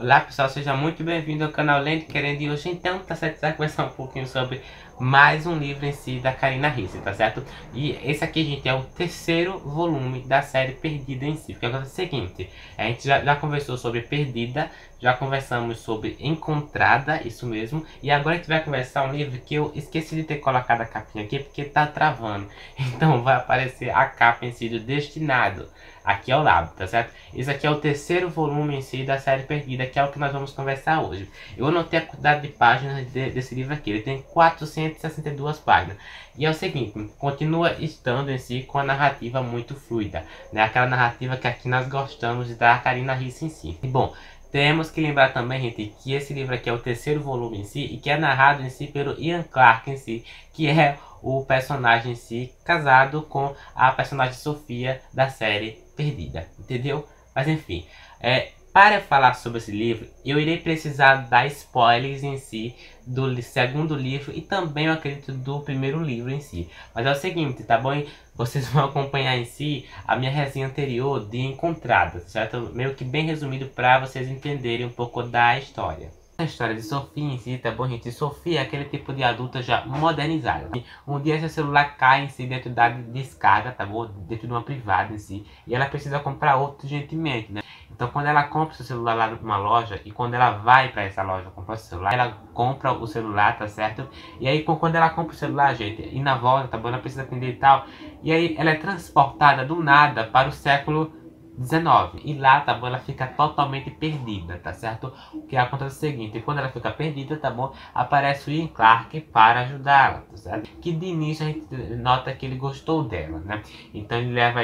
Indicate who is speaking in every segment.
Speaker 1: Olá pessoal, seja muito bem-vindo ao canal Lendo Querendo, e hoje então tá certo, vai conversar um pouquinho sobre mais um livro em si da Karina Risse, tá certo? E esse aqui, gente, é o terceiro volume da série Perdida em si. Porque agora é o seguinte, a gente já conversou sobre Perdida, já conversamos sobre Encontrada, isso mesmo. E agora a gente vai conversar um livro que eu esqueci de ter colocado a capinha aqui porque tá travando. Então vai aparecer a capa em si do Destinado aqui ao lado, tá certo? Esse aqui é o terceiro volume em si da série Perdida, que é o que nós vamos conversar hoje. Eu anotei a quantidade de páginas desse livro aqui, ele tem 462 páginas. E é o seguinte, continua estando em si com a narrativa muito fluida, né? Aquela narrativa que aqui nós gostamos da Karina Risse em si. E bom, temos que lembrar também, gente, que esse livro aqui é o terceiro volume em si e que é narrado em si pelo Ian Clarke em si, que é o personagem em si casado com a personagem Sofia da série Perdida, entendeu? Mas enfim, para falar sobre esse livro, eu irei precisar dar spoilers em si do segundo livro e também, eu acredito, do primeiro livro em si. Mas é o seguinte, tá bom? Vocês vão acompanhar em si a minha resenha anterior de Encontrada, certo? Meio que bem resumido para vocês entenderem um pouco da história. A história de Sofia em si, tá bom, gente? Sofia é aquele tipo de adulta já modernizada. Um dia seu celular cai em si dentro da descarga, tá bom? Dentro de uma privada em si. E ela precisa comprar outro urgentemente, né? Então quando ela compra o seu celular lá numa loja, e quando ela vai para essa loja comprar o celular, ela compra o celular, tá certo? E aí quando ela compra o celular, gente, e na volta, tá bom? Ela precisa atender e tal. E aí ela é transportada do nada para o século 19. E lá, tá bom, ela fica totalmente perdida, tá certo? O que acontece é o seguinte, quando ela fica perdida, tá bom, aparece o Ian Clarke para ajudá-la, tá certo? Que de início a gente nota que ele gostou dela, né? Então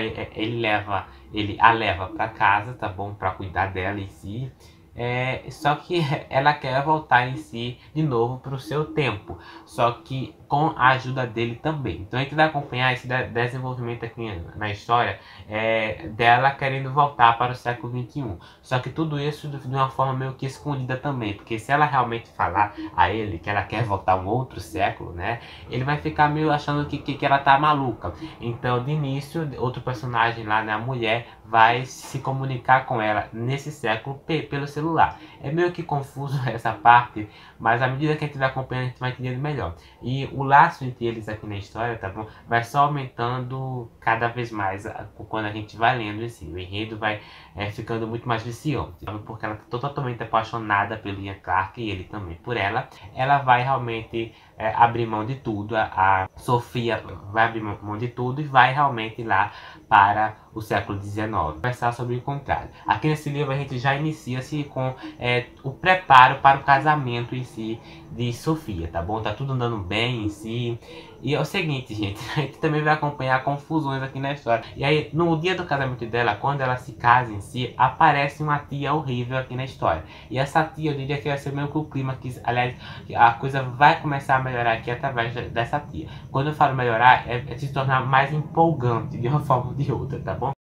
Speaker 1: ele a leva para casa, tá bom, para cuidar dela em si. Só que ela quer voltar em si de novo para o seu tempo, só que com a ajuda dele também. Então a gente vai acompanhar esse desenvolvimento aqui na história, dela querendo voltar para o século 21. Só que tudo isso de uma forma meio que escondida também, porque se ela realmente falar a ele que ela quer voltar a um outro século, né, ele vai ficar meio achando que ela tá maluca. Então de início, outro personagem lá, né, a mulher, vai se comunicar com ela nesse século pelo celular. É meio que confuso essa parte, mas à medida que a gente vai acompanhando, a gente vai entendendo melhor. E o laço entre eles aqui na história, tá bom, vai só aumentando cada vez mais quando a gente vai lendo em si. O enredo vai ficando muito mais viciante, porque ela está totalmente apaixonada pelo Ian Clarke e ele também por ela. Ela vai realmente abrir mão de tudo, a Sofia vai abrir mão de tudo e vai realmente lá para o século XIX, conversar sobre o contrário. Aqui nesse livro a gente já inicia-se com o preparo para o casamento em si de Sofia, tá bom? Tá tudo andando bem em si. E é o seguinte, gente, a gente também vai acompanhar confusões aqui na história. E aí, no dia do casamento dela, quando ela se casa em si, aparece uma tia horrível aqui na história. E essa tia, eu diria que vai ser meio que o clima, que, aliás, a coisa vai começar a melhorar aqui através dessa tia. Quando eu falo melhorar, é se tornar mais empolgante de uma forma ou de outra, tá bom?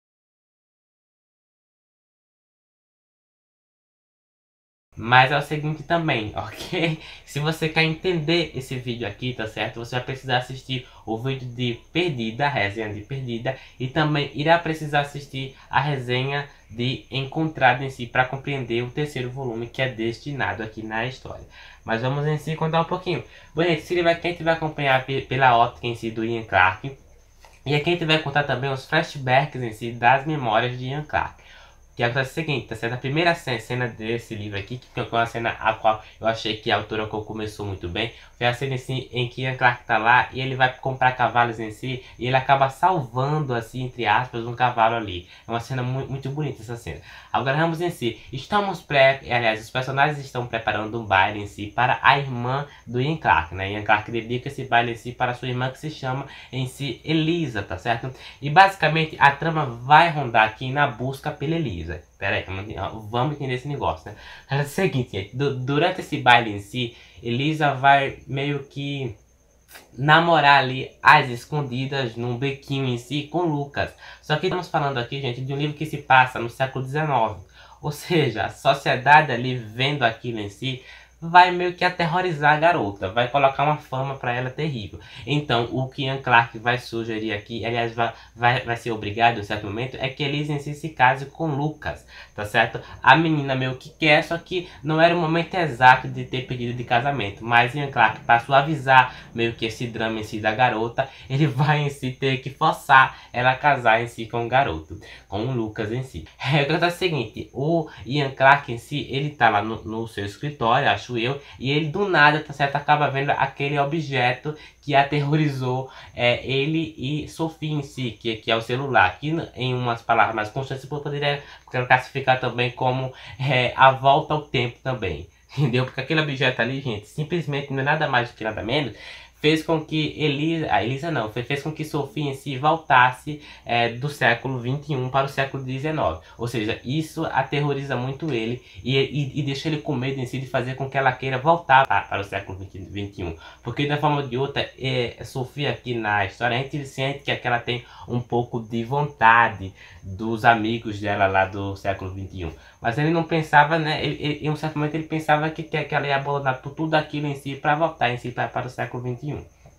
Speaker 1: Mas é o seguinte também, ok? Se você quer entender esse vídeo aqui, tá certo? Você vai precisar assistir o vídeo de Perdida, a resenha de Perdida. E também irá precisar assistir a resenha de Encontrada em si, para compreender o terceiro volume que é destinado aqui na história. Mas vamos em si contar um pouquinho. Bom, gente, esse livro aqui a gente vai acompanhar pela ótica em si do Ian Clarke. E aqui a gente vai contar também os flashbacks em si das memórias de Ian Clarke. Que acontece o seguinte, tá certo? A primeira cena desse livro aqui, que foi uma cena a qual eu achei que a autora começou muito bem, foi a cena assim, em que Ian Clarke tá lá e ele vai comprar cavalos em si, e ele acaba salvando, assim, entre aspas, um cavalo ali. É uma cena muito bonita essa cena. Agora vamos em si. Aliás, os personagens estão preparando um baile em si para a irmã do Ian Clarke, né? Ian Clarke dedica esse baile em si para sua irmã, que se chama em si Elisa, tá certo? E basicamente a trama vai rondar aqui na busca pela Elisa. Pera aí, vamos entender esse negócio, né? É o seguinte, gente, durante esse baile em si, Elisa vai meio que namorar ali às escondidas num bequinho em si com Lucas. Só que estamos falando aqui, gente, de um livro que se passa no século XIX. Ou seja, a sociedade ali vendo aquilo em si vai meio que aterrorizar a garota, vai colocar uma fama pra ela terrível. Então, o que Ian Clarke vai sugerir aqui, aliás, vai ser obrigado em certo momento, é que Elisa em si se case com Lucas, tá certo? A menina meio que quer, só que não era o momento exato de ter pedido de casamento, mas Ian Clarke, para suavizar meio que esse drama em si da garota, ele vai em si ter que forçar ela a casar em si com o garoto, com o Lucas em si. É o seguinte, o Ian Clarke em si, ele tá lá no seu escritório, acho eu, e ele do nada, tá certo, acaba vendo aquele objeto que aterrorizou ele e Sophie em si, que é o celular, que em umas palavras mais constantes eu poderia classificar também como a volta ao tempo também, entendeu? Porque aquele objeto ali, gente, simplesmente não é nada mais do que nada menos, fez com que Elisa não, fez com que Sophie em si voltasse do século XXI para o século XIX. Ou seja, isso aterroriza muito ele e deixa ele com medo em si de fazer com que ela queira voltar para o século XXI. Porque de uma forma ou de outra, Sophie aqui na história, a gente sente que ela tem um pouco de vontade dos amigos dela lá do século XXI. Mas ele não pensava, né? Em um certo momento ele pensava que ela ia abandonar tudo aquilo em si para voltar em si para o século XXI.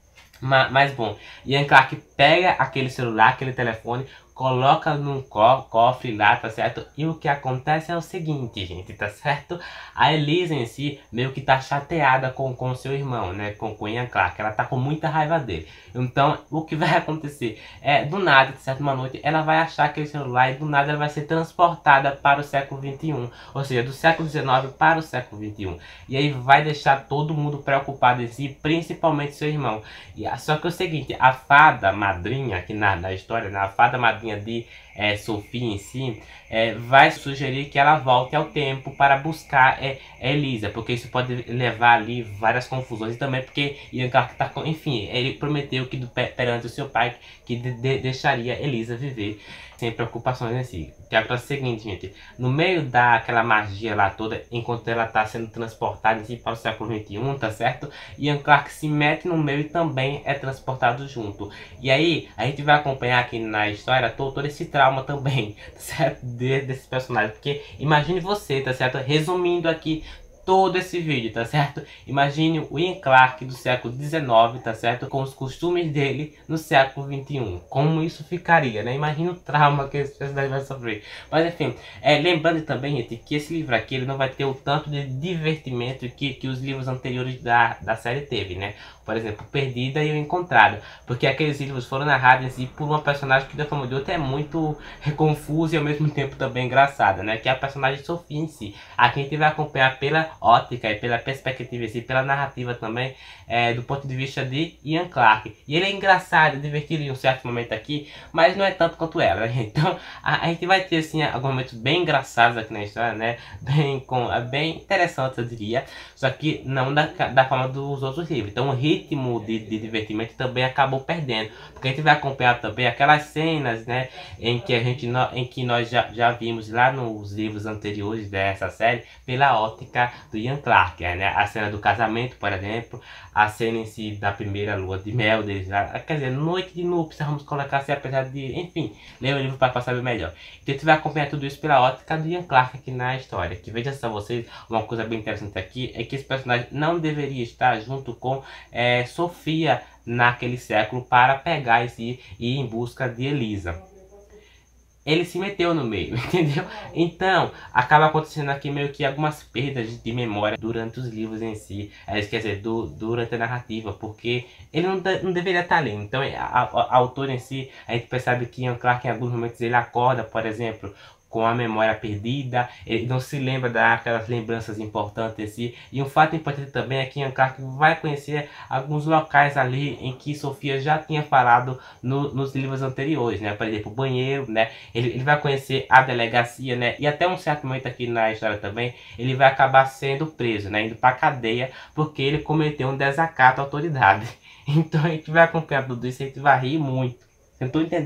Speaker 1: Mas bom, Ian Clarke pega aquele celular, aquele telefone, coloca num cofre lá, tá certo? E o que acontece é o seguinte, gente, tá certo? A Elisa em si meio que tá chateada com seu irmão, né? Com Ian Clarke. Ela tá com muita raiva dele. Então, o que vai acontecer do nada, tá certo? Uma noite, ela vai achar aquele celular e do nada ela vai ser transportada para o século XXI. Ou seja, do século XIX para o século XXI. E aí vai deixar todo mundo preocupado em si, principalmente seu irmão. Só que é o seguinte, a fada madrinha, aqui na história, a fada madrinha de Sophie em si, vai sugerir que ela volte ao tempo para buscar Elisa, porque isso pode levar ali várias confusões, e também porque Ian Clarke tá enfim, ele prometeu que perante o seu pai que deixaria Elisa viver sem preocupações em si. Que é o seguinte, gente, no meio daquela magia lá toda, enquanto ela está sendo transportada em si para o século XXI, tá certo? Ian Clarke se mete no meio e também é transportado junto. E aí, a gente vai acompanhar aqui na história todo esse trauma também, tá certo? Desse personagem, porque imagine você, tá certo? Resumindo aqui todo esse vídeo, tá certo? Imagine o Ian Clarke do século XIX, tá certo? Com os costumes dele no século XXI. Como isso ficaria, né? Imagina o trauma que esse personagem vai sofrer. Mas enfim, lembrando também, gente, que esse livro aqui ele não vai ter o tanto de divertimento que os livros anteriores da série teve, né? Por exemplo, Perdida e o Encontrado. Porque aqueles livros foram narrados em si por uma personagem que, da forma de outra, é muito confusa e ao mesmo tempo também engraçada, né? Que é a personagem Sophie em si. Aqui a gente vai acompanhar pela ótica e pela perspectiva em si, pela narrativa também, do ponto de vista de Ian Clarke. E ele é engraçado, divertido em um certo momento aqui, mas não é tanto quanto ela, né? Então a gente vai ter assim alguns momentos bem engraçados aqui na história, né? Bem interessantes, eu diria, só que não da forma dos outros livros. Então o ritmo de divertimento também acabou perdendo, porque a gente vai acompanhar também aquelas cenas, né, em que nós já vimos lá nos livros anteriores dessa série, pela ótica do Ian Clarke, né? A cena do casamento, por exemplo, a cena em si da primeira lua de mel deles, quer dizer, noite de núpcias, vamos colocar assim, apesar de, enfim, ler o livro para saber melhor. Então a gente vai acompanhar tudo isso pela ótica do Ian Clarke aqui na história. Que veja só vocês, uma coisa bem interessante aqui é que esse personagem não deveria estar junto com Sofia naquele século para pegar e ir em busca de Elisa. Ele se meteu no meio, entendeu? Então, acaba acontecendo aqui meio que algumas perdas de memória durante os livros em si, quer dizer, durante a narrativa, porque ele não deveria estar ali. Então, a autora em si, a gente percebe que Ian Clarke em alguns momentos ele acorda, por exemplo, com a memória perdida, ele não se lembra daquelas lembranças importantes em si. E um fato importante também é que Ian Clarke vai conhecer alguns locais ali em que Sofia já tinha falado nos livros anteriores, né? Por exemplo, o banheiro, né? Ele vai conhecer a delegacia, né? E até um certo momento aqui na história também, ele vai acabar sendo preso, né? Indo pra cadeia, porque ele cometeu um desacato à autoridade. Então a gente vai acompanhar tudo isso e a gente vai rir muito. Eu não tô entendendo.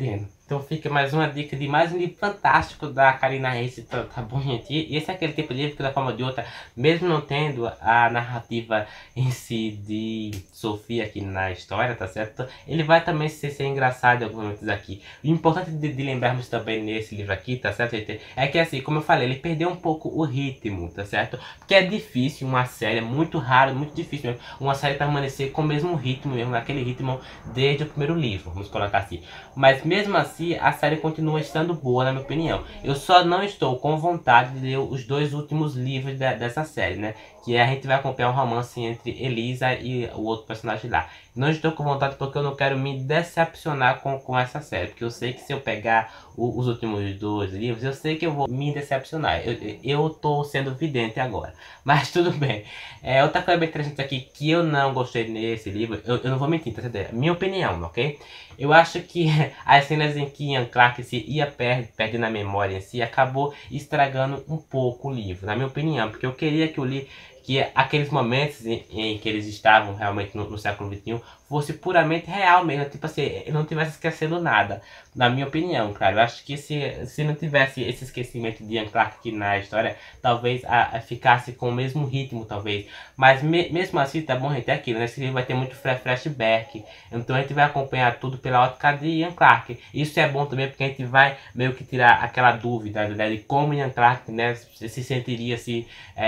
Speaker 1: Então fica mais uma dica de mais um livro fantástico da Karina Ricci, tá bom, gente? E esse é aquele tipo de livro que, da forma ou de outra, mesmo não tendo a narrativa em si de Sofia aqui na história, tá certo? Ele vai também ser engraçado em alguns momentos aqui. O importante de lembrarmos também nesse livro aqui, tá certo, gente? É que, assim, como eu falei, ele perdeu um pouco o ritmo, tá certo? Porque é difícil uma série, é muito raro, muito difícil mesmo, uma série permanecer com o mesmo ritmo mesmo, naquele ritmo desde o primeiro livro, vamos colocar assim. Mas mesmo assim, a série continua estando boa, na minha opinião. Eu só não estou com vontade de ler os 2 últimos livros dessa série, né? Que a gente vai acompanhar um romance entre Elisa e o outro personagem lá. Não estou com vontade porque eu não quero me decepcionar com essa série. Porque eu sei que se eu pegar os últimos 2 livros, eu sei que eu vou me decepcionar. Eu tô sendo vidente agora. Mas tudo bem. Outra coisa bem interessante aqui que eu não gostei nesse livro, eu não vou mentir, tá entendendo? Minha opinião, ok? Eu acho que as cenas em que Ian Clarke se ia perdendo a memória em si, acabou estragando um pouco o livro, na minha opinião. Porque eu queria que aqueles momentos em que eles estavam realmente no século XXI fosse puramente real mesmo, tipo assim, ele não tivesse esquecendo nada, na minha opinião, claro. Eu acho que se não tivesse esse esquecimento de Ian Clarke aqui na história, talvez ficasse com o mesmo ritmo, talvez. Mas mesmo assim, tá bom, gente, é aquilo, né? Esse livro vai ter muito flashback, então a gente vai acompanhar tudo pela ótica de Ian Clarke. Isso é bom também porque a gente vai meio que tirar aquela dúvida, né, de como Ian Clarke, né, se sentiria se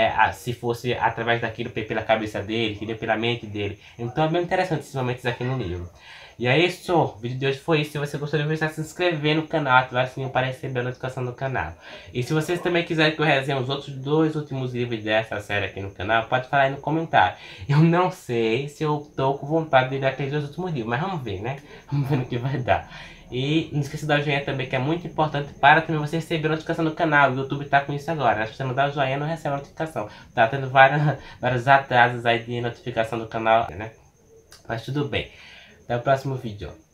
Speaker 1: fosse através daquilo pela cabeça dele, entendeu? Pela mente dele. Então é bem interessante esses momentos aqui no livro. E é isso, o vídeo de hoje foi isso. Se você gostou do vídeo, se inscrever no canal, ativar o sininho para receber a notificação do canal. E se vocês também quiserem que eu resenhe os outros 2 últimos livros dessa série aqui no canal, pode falar aí no comentário. Eu não sei se eu tô com vontade de ler aqueles 2 últimos livros, mas vamos ver, né? Vamos ver no que vai dar. E não esqueça de dar o joinha também, que é muito importante para também você receber a notificação do canal. O YouTube tá com isso agora, né? Se você não dá o joinha, não recebe a notificação. Tá tendo vários atrasos aí de notificação do canal, né? Mas tudo bem. Até o próximo vídeo.